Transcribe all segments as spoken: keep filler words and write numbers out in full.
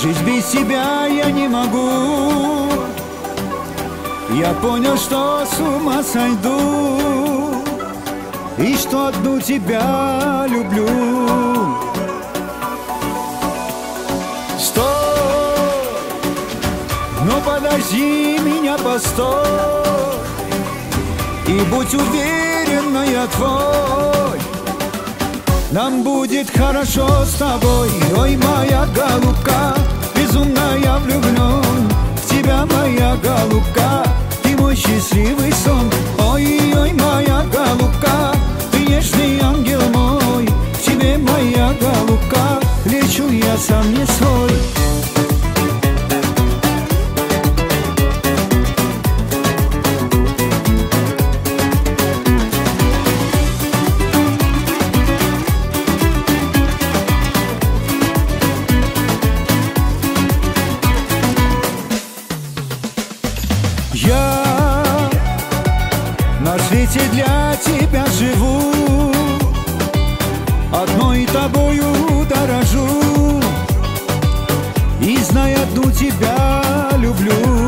Жить без тебя я не могу. Я понял, что с ума сойду, и что одну тебя люблю. Стой, но подожди меня, постой, и будь уверена, я твой. Нам будет хорошо с тобой. Ой, моя голубка, безумно я влюблен в тебя, моя голубка, ты мой счастливый сон. Ой-ой, моя голубка, ты нежный ангел мой, к тебе, моя голубка, лечу я сам не свой. Я на свете для тебя живу, одной тобою дорожу, и знай, одну тебя люблю.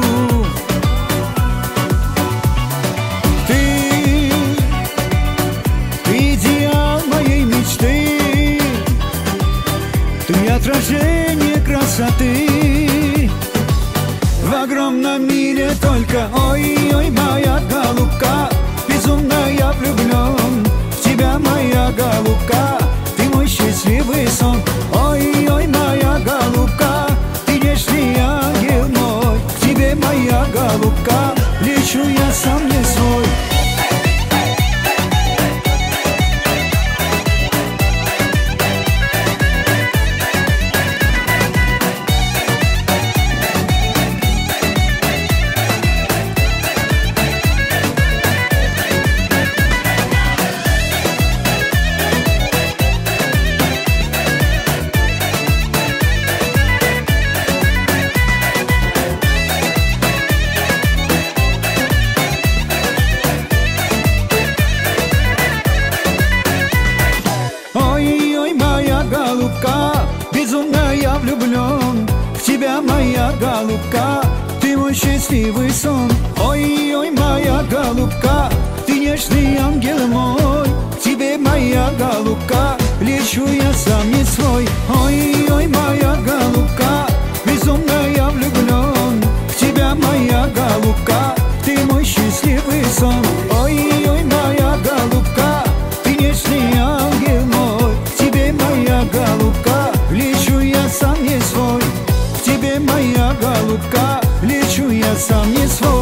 Ты, ты идеал моей мечты, ты отражение красоты в огромном мире только. Ой-ой, моя голубка, безумно я влюблен в тебя, моя голубка, ты мой счастливый сон. Ой-ой, моя голубка, ты нежный ангел мой, к тебе, моя голубка, лечу я сам не свой. Безумно я влюблен в тебя, моя голубка, ты мой счастливый сон. Ой-ой, моя голубка, ты нежный ангел мой, к тебе, моя голубка, лечу я сам не свой. Ой-ой, моя голубка, безумно я влюблен в тебя, моя голубка, ты мой счастливый сон. Ой-ой, моя голубка, ты нежный ангел мой, к тебе, моя голубка, лечу я сам не свой. К тебе, моя голубка, лечу я сам не свой.